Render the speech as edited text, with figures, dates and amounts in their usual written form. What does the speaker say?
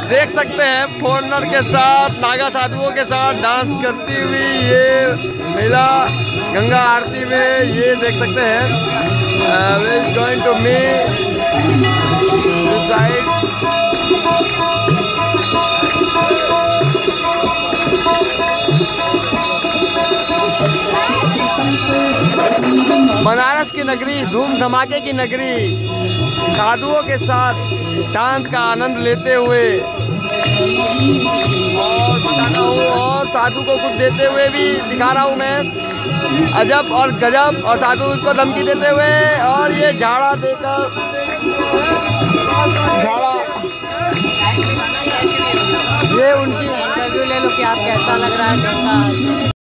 देख सकते हैं फॉरनर के साथ, नागा साधुओं के साथ डांस करती हुई ये महिला गंगा आरती में। ये देख सकते हैं we is going to me this side. Banaras की नगरी, धूम धमाके की नगरी, साधुओं के साथ डांस का आनंद लेते हुए और बताना हूँ, और साधु को कुछ देते हुए भी दिखा रहा हूँ मैं। अजब और गजब, और साधु उसको धमकी देते हुए, और ये झाड़ा देकर झाड़ा, ये उनकी इंटरव्यू ले लो कि आप कैसा लग रहा है।